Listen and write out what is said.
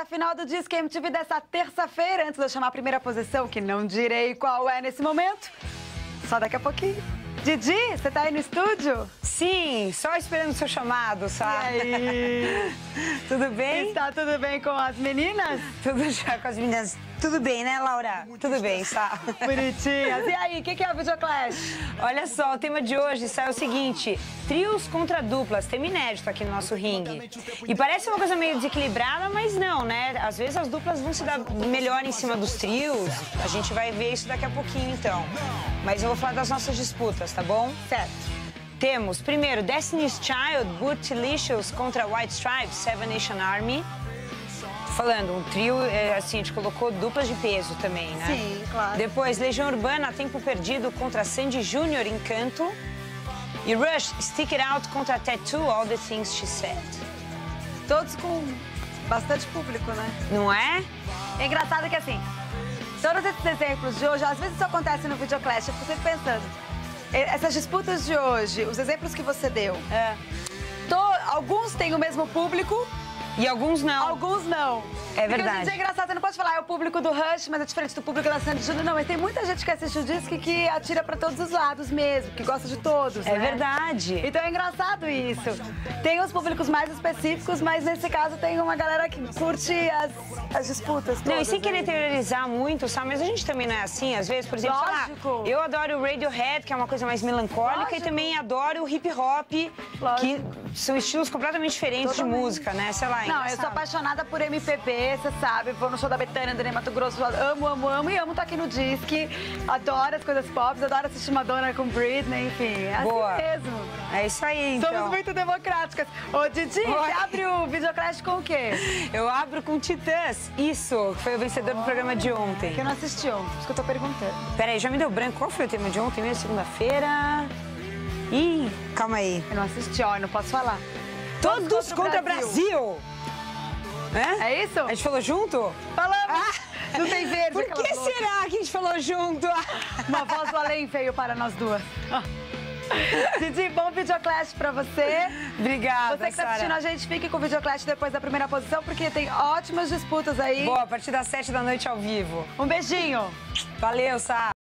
final do Disque MTV dessa terça-feira. Antes de eu chamar a primeira posição, que não direi qual é nesse momento, só daqui a pouquinho. Didi, você tá aí no estúdio? Sim, só esperando o seu chamado, sabe? E aí? Tudo bem? Está tudo bem com as meninas? Tudo já com as meninas. Tudo bem, né, Laura? Tudo bem, tá? Bonitinhas. E aí, o que é o Videoclash? Olha só, o tema de hoje sai o seguinte: trios contra duplas, tema inédito aqui no nosso ringue. E parece uma coisa meio desequilibrada, mas não, né? Às vezes as duplas vão se dar melhor em cima dos trios. A gente vai ver isso daqui a pouquinho, então. Mas eu vou falar das nossas disputas, tá bom? Certo. Temos, primeiro, Destiny's Child, Bootylicious contra White Stripes, Seven Nation Army. Falando, um trio, assim, a gente colocou duplas de peso também, né? Sim, claro. Depois, Legião Urbana, Tempo Perdido contra Sandy Júnior, Encanto. E Rush, Stick It Out contra Tattoo, All the Things She Said. Todos com bastante público, né? Não é? É engraçado que, assim, todos esses exemplos de hoje, às vezes isso acontece no Videoclash, eu fico sempre pensando, essas disputas de hoje, os exemplos que você deu, alguns têm o mesmo público, e alguns não. alguns não. É verdade. Porque hoje em dia é engraçado, você não pode falar, é o público do Rush, mas é diferente do público da Sandy Júnior. Não, mas tem muita gente que assiste o Disque que atira pra todos os lados mesmo, que gosta de todos, É né? verdade. Então é engraçado isso. Tem os públicos mais específicos, mas nesse caso tem uma galera que curte as disputas todas. Não, e sem querer né? teorizar muito, sabe? Mas a gente também não é assim, às vezes, por exemplo, Lógico. eu adoro o Radiohead, que é uma coisa mais melancólica, Lógico. e também adoro o hip hop, que são estilos completamente diferentes de música, né? Sei lá, Não, eu sou engraçado. apaixonada por MPB, você sabe. Vou no show da Betânia, André Mato Grosso, amo, amo, amo. E amo estar aqui no Disque. Adoro as coisas pop, adoro assistir Madonna com Britney, enfim. É Boa. assim mesmo. É isso aí, então. Somos muito democráticas. Ô, Didi, você abre o Videoclash com o quê? Eu abro com Titãs, isso, que foi o vencedor do programa de ontem. Que eu não assisti ontem, por isso que eu tô perguntando. Peraí, já me deu branco. Qual foi o tema de ontem mesmo? Segunda-feira? Ih, calma aí. Eu não assisti, ó, eu não posso falar. Todos contra Brasil. É isso? A gente falou junto? Falamos! Não tem verde. Por que aquelas loucas. será que a gente falou junto? Uma voz do além veio para nós duas. Didi, bom Videoclash pra você. Obrigada, Você que tá assistindo a gente, fique com o Videoclash depois da primeira posição, porque tem ótimas disputas aí. Boa, a partir das 7 da noite ao vivo. Um beijinho. Valeu, Sá.